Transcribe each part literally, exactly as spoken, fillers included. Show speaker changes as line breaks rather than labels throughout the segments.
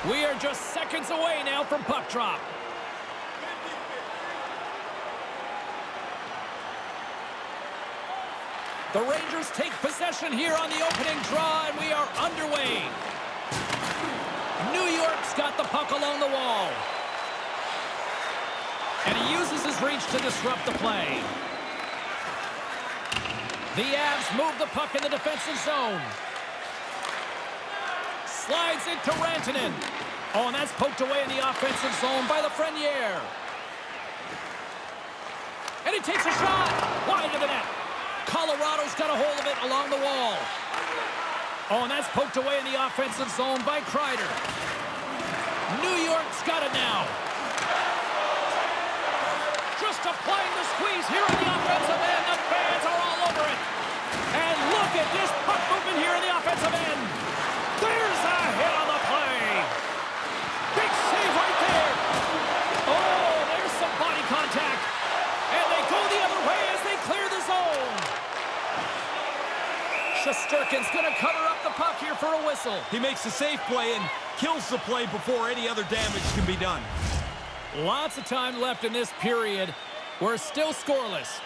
We are just seconds away now from puck drop. The Rangers take possession here on the opening draw, and we are underway. New York's got the puck along the wall. And he uses his reach to disrupt the play. The Avs move the puck in the defensive zone. Slides it to Rantanen. Oh, and that's poked away in the offensive zone by Lafreniere. And he takes a shot wide of the net. Colorado's got a hold of it along the wall. Oh, and that's poked away in the offensive zone by Kreider. New York's got it now. Just applying the squeeze here on the offensive end. The fans are all over it. And look at this puck movement here in the offensive end. There's a hit on the play. Big save right there. Oh, there's some body contact. And they go the other way as they clear the zone. Shesterkin's going to cover up the puck here for a whistle.
He makes a safe play and kills the play before any other damage can be done.
Lots of time left in this period. We're still scoreless.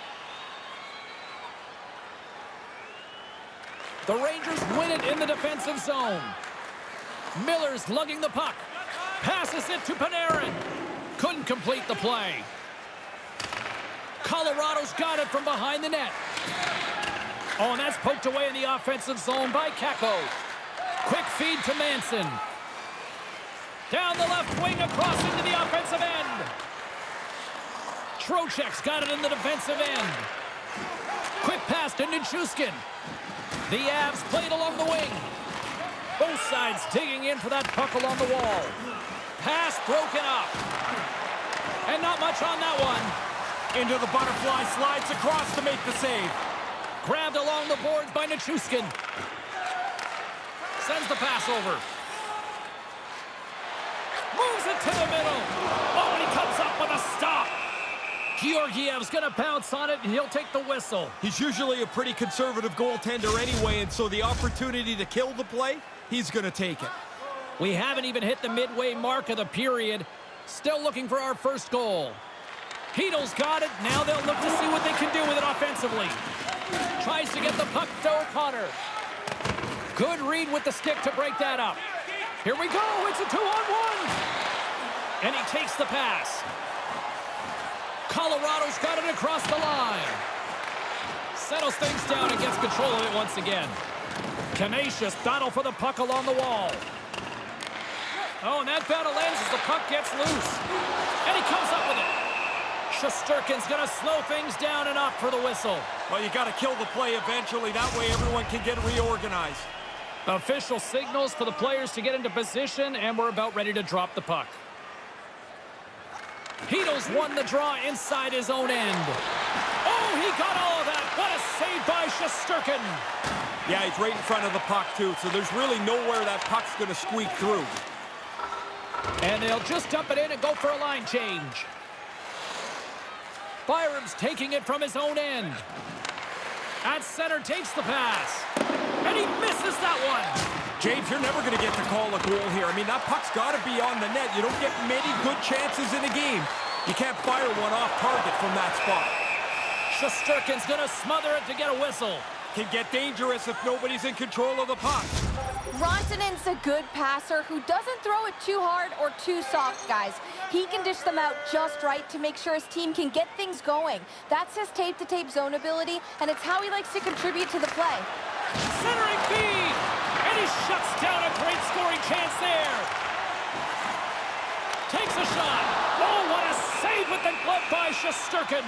The Rangers win it in the defensive zone. Miller's lugging the puck. Passes it to Panarin. Couldn't complete the play. Colorado's got it from behind the net. Oh, and that's poked away in the offensive zone by Kakko. Quick feed to Manson. Down the left wing across into the offensive end. Trocheck's got it in the defensive end. Quick pass to Nichushkin. The Avs played along the wing. Both sides digging in for that puck along the wall. Pass broken up. And not much on that one.
Into the butterfly, slides across to make the save.
Grabbed along the boards by Nichushkin. Sends the pass over. Moves it to the middle. Oh, and he comes up with a stop. Georgiev's going to bounce on it, and he'll take the whistle.
He's usually a pretty conservative goaltender anyway, and so the opportunity to kill the play, he's going to take it.
We haven't even hit the midway mark of the period. Still looking for our first goal. Heedle's got it. Now they'll look to see what they can do with it offensively. Tries to get the puck to O'Connor. Good read with the stick to break that up. Here we go. It's a two-on-one. And he takes the pass. Colorado's got it across the line. Settles things down and gets control of it once again. Tenacious battle for the puck along the wall. Oh, and that battle ends as the puck gets loose. And he comes up with it. Shesterkin's going to slow things down and up for the whistle.
Well, you got to kill the play eventually. That way everyone can get reorganized.
Official signals for the players to get into position, and we're about ready to drop the puck. Heedle's won the draw inside his own end. Oh, he got all of that. What a save by Shesterkin.
Yeah, he's right in front of the puck, too, so there's really nowhere that puck's going to squeak through.
And they'll just dump it in and go for a line change. Byram's taking it from his own end. At center takes the pass. And he misses that one.
James, you're never going to get to call a goal here. I mean, that puck's got to be on the net. You don't get many good chances in a game. You can't fire one off target from that spot.
Shesterkin's going to smother it to get a whistle.
Can get dangerous if nobody's in control of the puck.
Rantanen's a good passer who doesn't throw it too hard or too soft, guys. He can dish them out just right to make sure his team can get things going. That's his tape-to-tape zone ability, and it's how he likes to contribute to the play.
Centering feed! And he shuts down a great scoring chance there. Takes a shot. Oh, what a save with the glove by Shesterkin.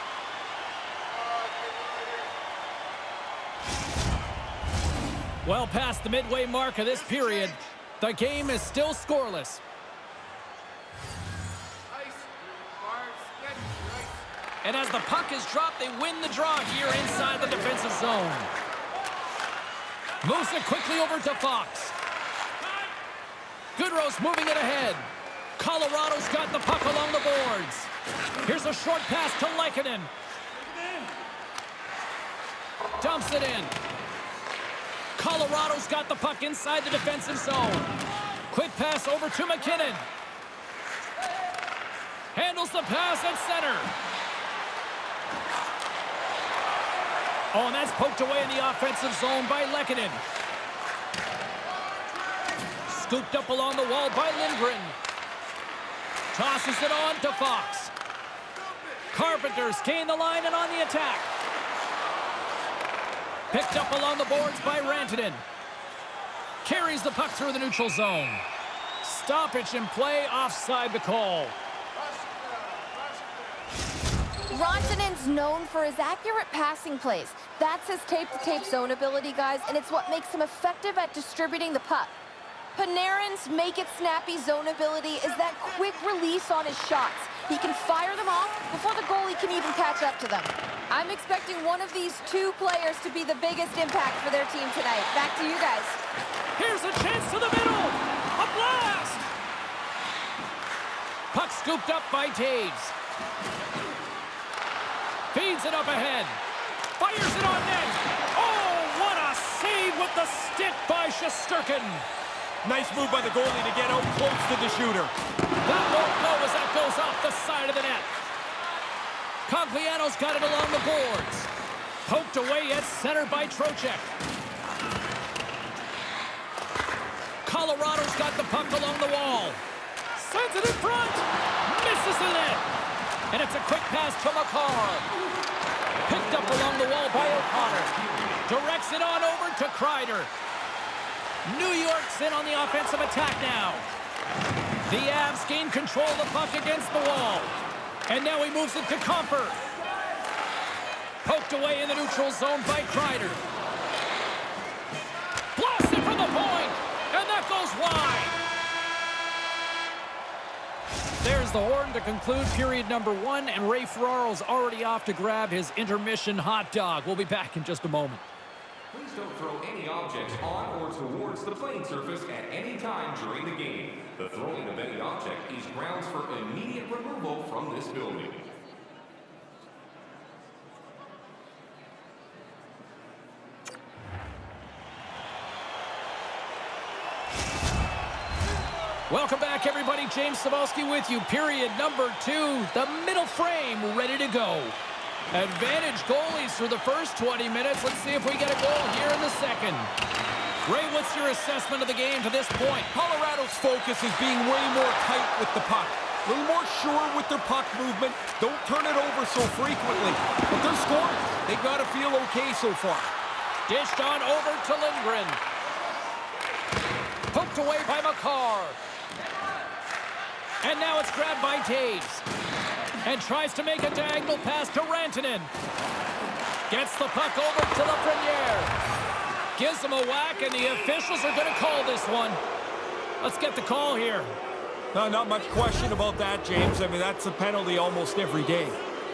Well past the midway mark of this period, the game is still scoreless. And as the puck is dropped, they win the draw here inside the defensive zone. Moves it quickly over to Fox. Goodrow's moving it ahead. Colorado's got the puck along the boards. Here's a short pass to Lehkonen. Dumps it in. Colorado's got the puck inside the defensive zone. Quick pass over to McKinnon. Handles the pass at center. Oh, and that's poked away in the offensive zone by Lehkonen. Scooped up along the wall by Lindgren. Tosses it on to Fox. Carpenter's gain the line and on the attack. Picked up along the boards by Rantanen. Carries the puck through the neutral zone. Stoppage in play, offside the call.
Rantanen's known for his accurate passing plays. That's his tape-to-tape zone ability, guys, and it's what makes him effective at distributing the puck. Panarin's make-it-snappy zone ability is that quick release on his shots. He can fire them off before the goalie can even catch up to them. I'm expecting one of these two players to be the biggest impact for their team tonight. Back to you guys.
Here's a chance to the middle. A blast! Puck scooped up by Taves. Feeds it up ahead. Fires it on net. Oh, what a save with the stick by Shesterkin.
Nice move by the goalie to get out close to the shooter.
That won't go as that goes off the side of the net. Cogliano's got it along the boards. Poked away at center by Trocheck. Colorado's got the puck along the wall. Sends it in front. Misses the net. And it's a quick pass to Makar. Picked up along the wall by O'Connor. Directs it on over to Kreider. New York's in on the offensive attack now. The Avs gain control of the puck against the wall. And now he moves it to Comfer. Poked away in the neutral zone by Kreider. Blasted from the point. And that goes wide. There's the horn to conclude period number one. And Ray Ferraro's already off to grab his intermission hot dog. We'll be back in just a moment.
Please don't throw any objects on or towards the playing surface at any time during the game. The throwing of any object is grounds for immediate removal from this building.
Welcome back, everybody. James Cybulski with you. Period number two. The middle frame ready to go. Advantage goalies through the first twenty minutes. Let's see if we get a goal here in the second. Ray, what's your assessment of the game to this point?
Colorado's focus is being way more tight with the puck. A little more sure with their puck movement. Don't turn it over so frequently. But they're scoring. They've got to feel okay so far.
Dished on over to Lindgren. Poked away by Makar. And now it's grabbed by Taves. And tries to make a diagonal pass to Rantanen. Gets the puck over to Lafreniere. Gives him a whack, and the officials are going to call this one. Let's get the call here.
No, not much question about that, James. I mean, that's a penalty almost every day.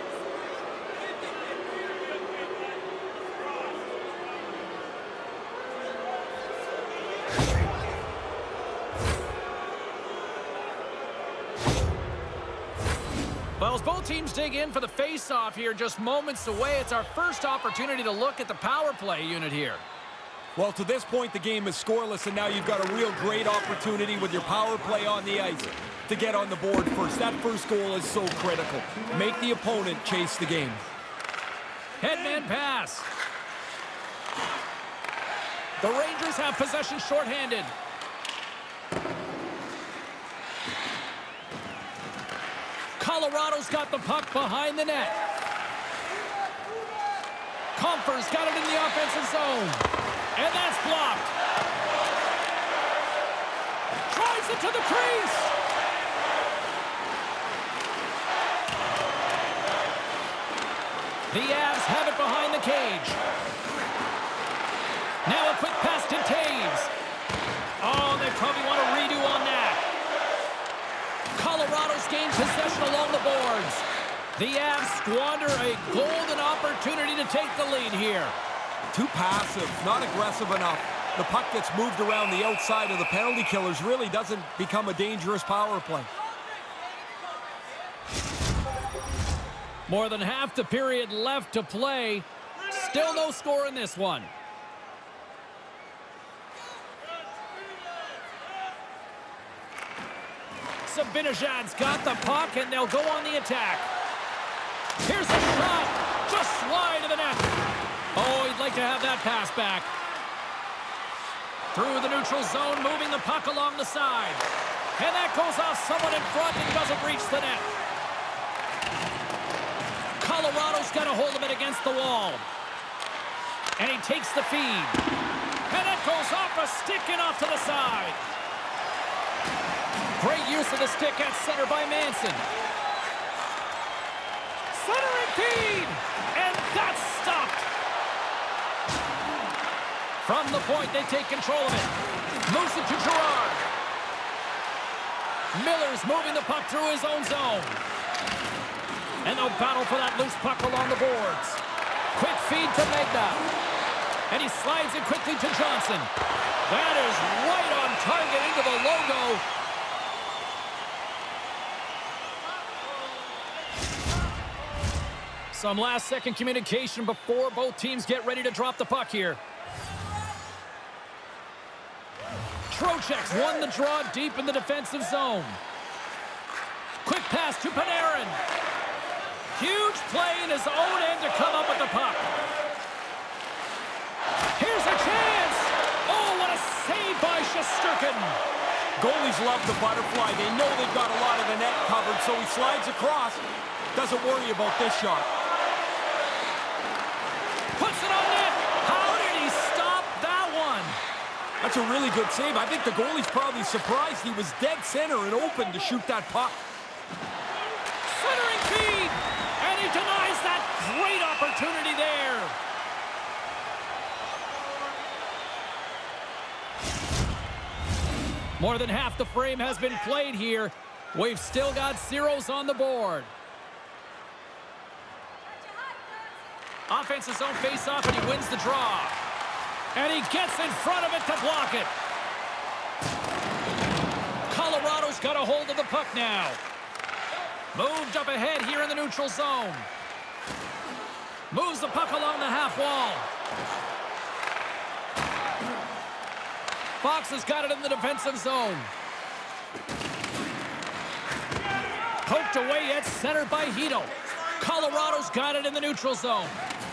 Well, as both teams dig in for the face-off here, just moments away, it's our first opportunity to look at the power play unit here.
Well, to this point, the game is scoreless, and now you've got a real great opportunity with your power play on the ice to get on the board first. That first goal is so critical. Make the opponent chase the game.
Headman pass. The Rangers have possession shorthanded. Colorado's got the puck behind the net. Comfer's got it in the offensive zone. And that's blocked. Drives it to the crease. The Avs have it behind the cage. Now a quick pass to Taves. Oh, they probably want a redo on that. Colorado's gained possession along the boards. The Avs squander a golden opportunity to take the lead here.
Too passive, not aggressive enough. The puck gets moved around the outside of the penalty killers. Really doesn't become a dangerous power play.
More than half the period left to play. Still no score in this one. Zibanejad's got the puck, and they'll go on the attack. Here's a shot. Just wide of the net. Oh, he'd like to have that pass back. Through the neutral zone, moving the puck along the side. And that goes off someone in front and doesn't reach the net. Colorado's got a hold of it against the wall. And he takes the feed. And it goes off a stick and off to the side. Great use of the stick at center by Manson. Centering feed! And that's stopped. From the point, they take control of it. Moves it to Girard. Miller's moving the puck through his own zone. And they'll battle for that loose puck along the boards. Quick feed to Megna. And he slides it quickly to Johnson. That is right on target into the logo. Some last-second communication before both teams get ready to drop the puck here. Trocheck's won the draw deep in the defensive zone. Quick pass to Panarin. Huge play in his own end to come up with the puck. Here's a chance. Oh, what a save by Shesterkin.
Goalies love the butterfly. They know they've got a lot of the net covered, so he slides across. Doesn't worry about this shot.
Puts it on net. How did he stop that one?
That's a really good save. I think the goalie's probably surprised he was dead center and open to shoot that puck.
Centering feed. And he denies that great opportunity there. More than half the frame has been played here. We've still got zeros on the board. Offense's own face-off, and he wins the draw. And he gets in front of it to block it. Colorado's got a hold of the puck now. Moved up ahead here in the neutral zone. Moves the puck along the half wall. Fox has got it in the defensive zone. Poked away at center by Hito. Colorado's got it in the neutral zone.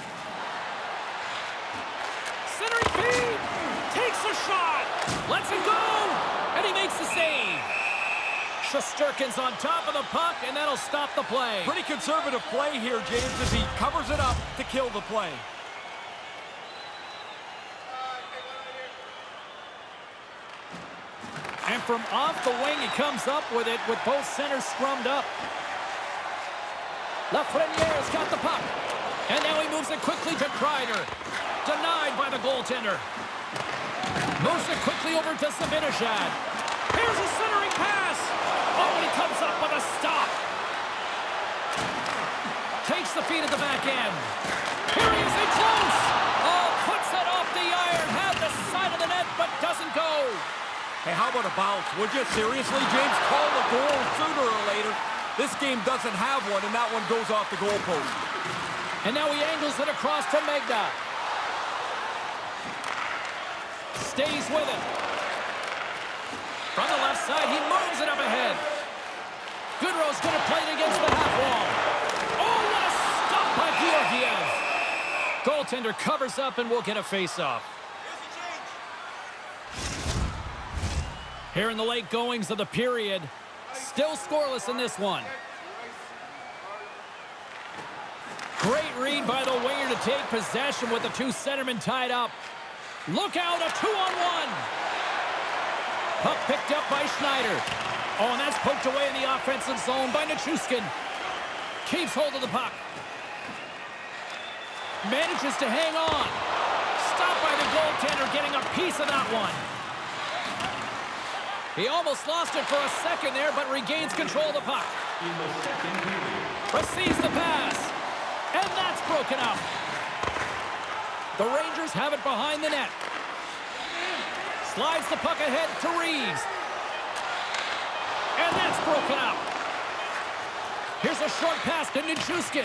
Centering feed. Takes a shot. Lets it go. And he makes the save. Shesterkin's on top of the puck, and that'll stop the play.
Pretty conservative play here, James, as he covers it up to kill the play.
And from off the wing, he comes up with it with both centers scrummed up. Lafreniere's got the puck. And now he moves it quickly to Kreider. Denied by the goaltender. Moves it quickly over to Zibanejad. Here's a centering pass. Oh, and he comes up with a stop. Takes the feed at the back end. Here he is in close. Oh, puts it off the iron. Had the side of the net, but doesn't go.
Hey, how about a bounce? Would you seriously, James? Call the goal sooner or later. This game doesn't have one, and that one goes off the goalpost.
And now he angles it across to Megna. Stays with it. From the left side, he moves it up ahead. Goodrow's going to play it against the half wall. Oh, what a stop by Georgiev. Goaltender covers up, and we'll get a face-off. Here in the late goings of the period, still scoreless in this one. Great read by the winger to take possession with the two centermen tied up. Look out, a two-on-one. Puck picked up by Schneider. Oh, and that's poked away in the offensive zone by Nichushkin. Keeps hold of the puck. Manages to hang on. Stopped by the goaltender, getting a piece of that one. He almost lost it for a second there, but regains control of the puck. Receives the pass. And that's broken up. The Rangers have it behind the net. Slides the puck ahead to Reeves. And that's broken up. Here's a short pass to Nichushkin.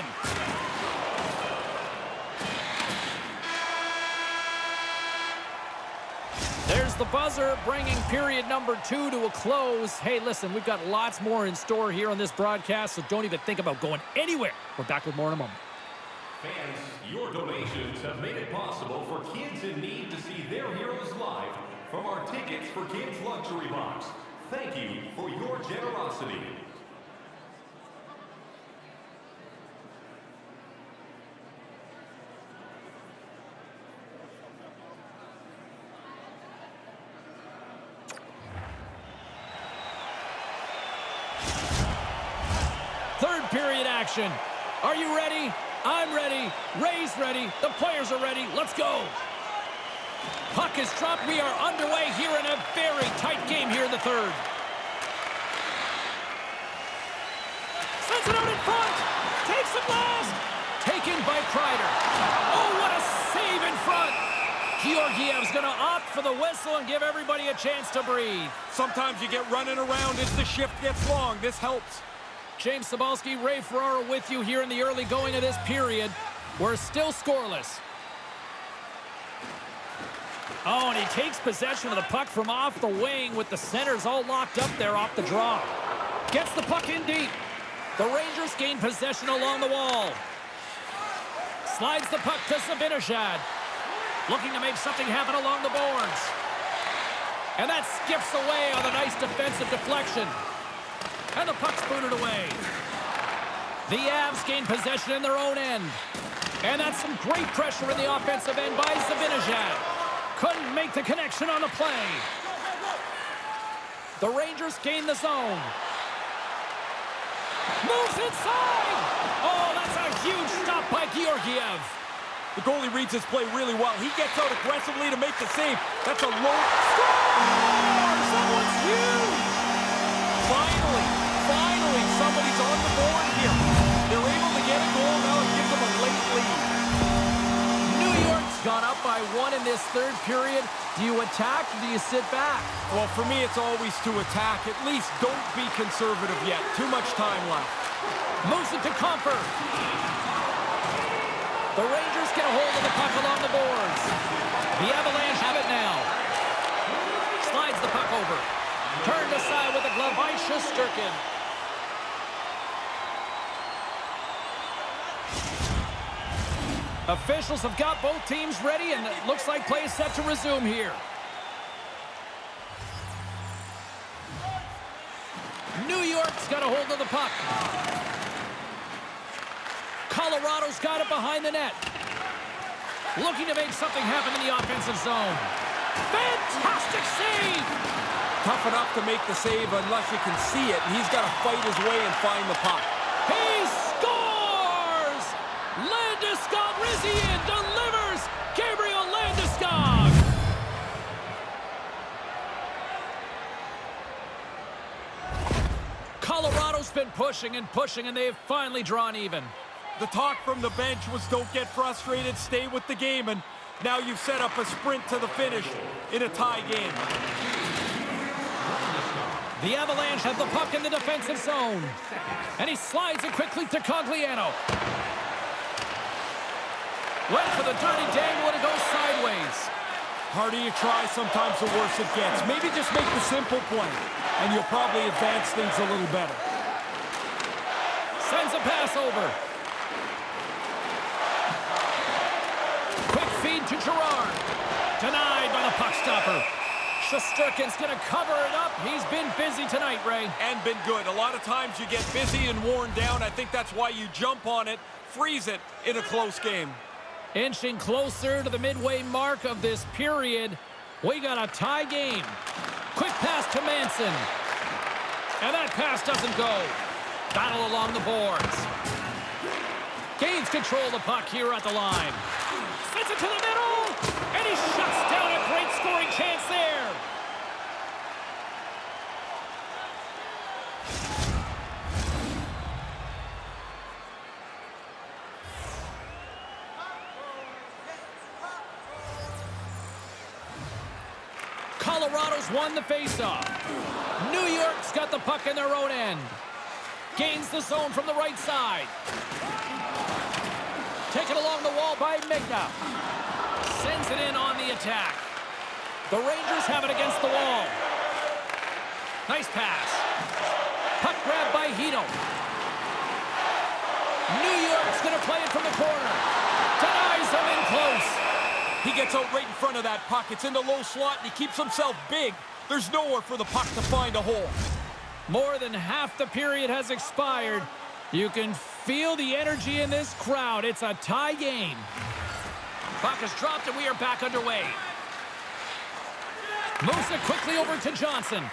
There's blows the buzzer, bringing period number two to a close. Hey, listen, we've got lots more in store here on this broadcast, so don't even think about going anywhere. We're back with more in a moment.
Fans, your donations have made it possible for kids in need to see their heroes live from our Tickets for Kids luxury box. Thank you for your generosity.
Third period action. Are you ready? I'm ready. Ray's ready. The players are ready. Let's go. Puck is dropped. We are underway here in a very tight game here in the third. Sends it out in front. Takes the blast. Taken by Kreider. Oh, what a save in front. Georgiev's going to opt for the whistle and give everybody a chance to breathe.
Sometimes you get running around as the shift gets long. This helps.
James Cybulski, Ray Ferraro with you here in the early going of this period. We're still scoreless. Oh, and he takes possession of the puck from off the wing with the centers all locked up there off the draw. Gets the puck in deep. The Rangers gain possession along the wall. Slides the puck to Zibanejad. Looking to make something happen along the boards. And that skips away on a nice defensive deflection. And the puck's booted away. The Avs gain possession in their own end. And that's some great pressure in the offensive end by Zibanejad. Couldn't make the connection on the play. The Rangers gain the zone. Moves inside. Oh, that's a huge stop by Georgiev.
The goalie reads his play really well. He gets out aggressively to make the save. That's a low score.
Someone's huge.
Finally, finally, somebody's on the board here. They're able to get a goal. Now it gives them a late lead.
New York's gone up by one in this third period. Do you attack or do you sit back?
Well, for me, it's always to attack. At least don't be conservative yet. Too much time left.
Moves it to Comfort. The Rangers get a hold of the puck along the boards. The Avalanche have it now. Slides the puck over. Turned aside with a glove by Shesterkin. Officials have got both teams ready, and it looks like play is set to resume here. New York's got a hold of the puck. Colorado's got it behind the net. Looking to make something happen in the offensive zone. Fantastic save!
Tough enough to make the save unless you can see it, and he's got to fight his way and find the puck.
He scores! Landeskog Rizian delivers! Gabriel Landeskog! Colorado's been pushing and pushing, and they've finally drawn even.
The talk from the bench was don't get frustrated, stay with the game, and now you've set up a sprint to the finish in a tie game.
The Avalanche have the puck in the defensive zone. And he slides it quickly to Cogliano. Went for the dirty dangle and it goes sideways.
Harder you try, sometimes the worse it gets. Maybe just make the simple play, and you'll probably advance things a little better.
Sends a pass over. Quick feed to Girard. Denied by the puck stopper. Shesterkin's going to cover it up. He's been busy tonight, Ray.
And been good. A lot of times you get busy and worn down. I think that's why you jump on it, freeze it in a close game.
Inching closer to the midway mark of this period. We got a tie game. Quick pass to Manson. And that pass doesn't go. Battle along the boards. Gains control of the puck here at the line. Sends it to the middle. And he shuts down a great scoring chance there. Colorado's won the faceoff. New York's got the puck in their own end. Gains the zone from the right side. Taken along the wall by Migna. Sends it in on the attack. The Rangers have it against the wall. Nice pass. Puck grab by Hito. New York's going to play it from the corner. Denies him in close.
He gets out right in front of that puck. It's in the low slot, and he keeps himself big. There's nowhere for the puck to find a hole.
More than half the period has expired. You can feel the energy in this crowd. It's a tie game. Puck is dropped, and we are back underway. Moves it quickly over to Johnson.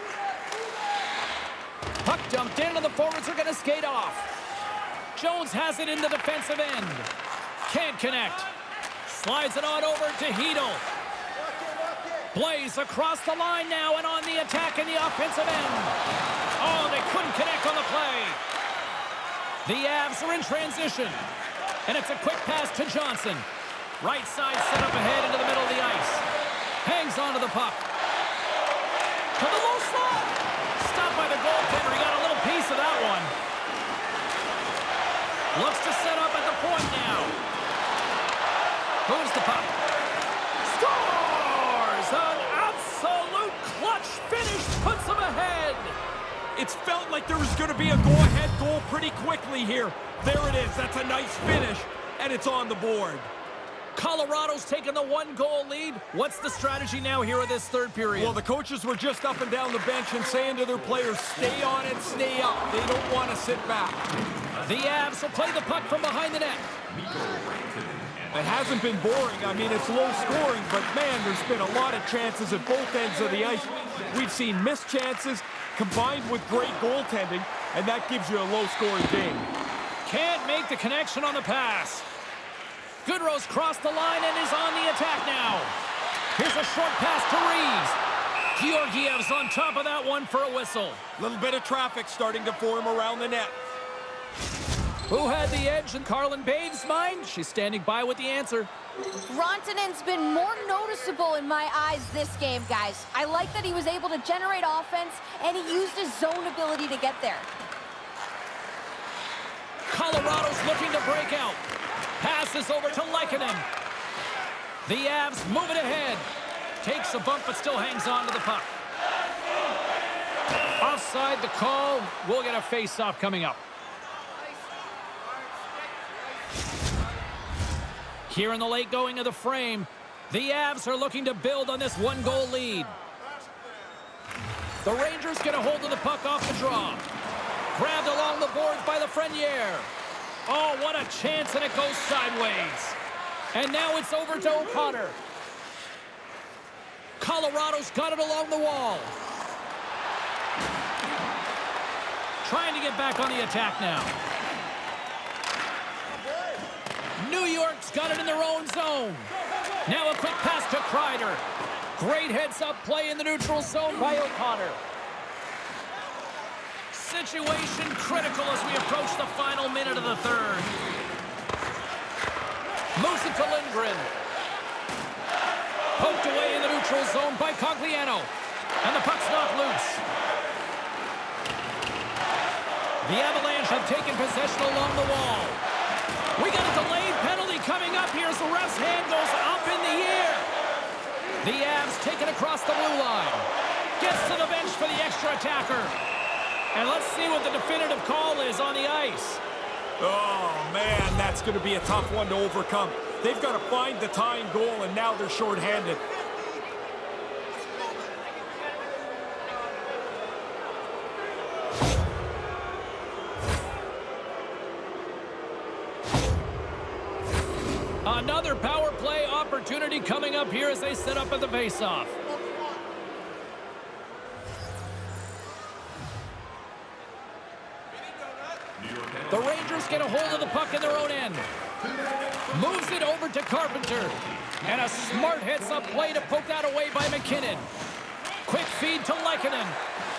Puck dumped in, and the forwards are going to skate off. Jones has it in the defensive end. Can't connect. Slides it on over to Hito. Blaze across the line now and on the attack in the offensive end. Oh, they couldn't connect on the play. The Avs are in transition. And it's a quick pass to Johnson. Right side set up ahead into the middle of the ice. Hangs onto the puck. To the low slot. Stopped by the goaltender. He got a little piece of that one. Looks to set up at the point now. Moves the puck. Scores! An absolute clutch finish puts them ahead.
It's felt like there was going to be a go-ahead goal pretty quickly here. There it is. That's a nice finish, and it's on the board.
Colorado's taken the one-goal lead. What's the strategy now here in this third period?
Well, the coaches were just up and down the bench and saying to their players, stay on it, stay up. They don't want to sit back.
The Avs will play the puck from behind the net.
It hasn't been boring. I mean, it's low scoring, but man, there's been a lot of chances at both ends of the ice. We've seen missed chances combined with great goaltending, and that gives you a low-scoring game.
Can't make the connection on the pass. Goodrow's crossed the line and is on the attack now. Here's a short pass to Reeves. Georgiev's on top of that one for a whistle.
A little bit of traffic starting to form around the net.
Who had the edge in Carlin Bave's mind? She's standing by with the answer.
Rantanen's been more noticeable in my eyes this game, guys. I like that he was able to generate offense, and he used his zone ability to get there.
Colorado's looking to break out. Passes over to Lehkonen. The Avs move it ahead. Takes a bump, but still hangs on to the puck. Offside the call. We'll get a face-off coming up. Here in the late going of the frame, the Avs are looking to build on this one-goal lead. The Rangers get a hold of the puck off the draw. Grabbed along the boards by Lafreniere. Oh, what a chance, and it goes sideways. And now it's over to O'Connor. Colorado's got it along the wall. Trying to get back on the attack now. New York's got it in their own zone. Now a quick pass to Kreider. Great heads-up play in the neutral zone by O'Connor. Situation critical as we approach the final minute of the third. Moves it to Lindgren. Poked away in the neutral zone by Cogliano. And the puck's not loose. The Avalanche have taken possession along the wall. We got a delayed penalty coming up here as the ref's hand goes up in the air. The Avs take it across the blue line. Gets to the bench for the extra attacker. And let's see what the definitive call is on the ice.
Oh, man, that's going to be a tough one to overcome. They've got to find the tying goal, and now they're shorthanded.
Another power play opportunity coming up here as they set up at the faceoff. The Rangers get a hold of the puck in their own end. Moves it over to Carpenter. And a smart heads-up play to poke that away by McKinnon. Quick feed to Lehkonen.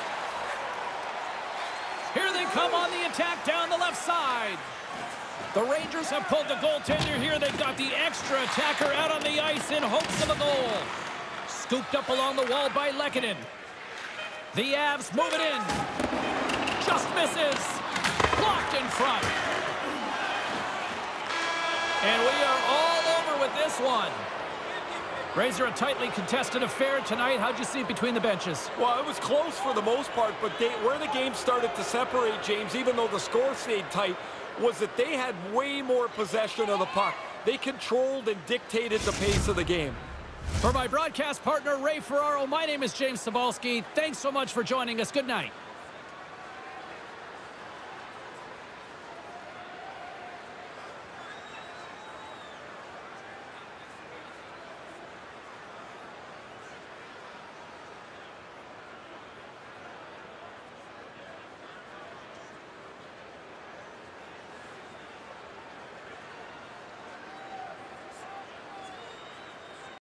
Here they come on the attack down the left side. The Rangers have pulled the goaltender here. They've got the extra attacker out on the ice in hopes of a goal. Scooped up along the wall by Lehkonen. The Avs move it in. Just misses. Blocked in front. And we are all over with this one. Razor, a tightly contested affair tonight. How'd you see it between the benches?
Well, it was close for the most part, but they, where the game started to separate, James, even though the score stayed tight, was that they had way more possession of the puck. They controlled and dictated the pace of the game.
For my broadcast partner, Ray Ferraro, my name is James Cybulski. Thanks so much for joining us. Good night.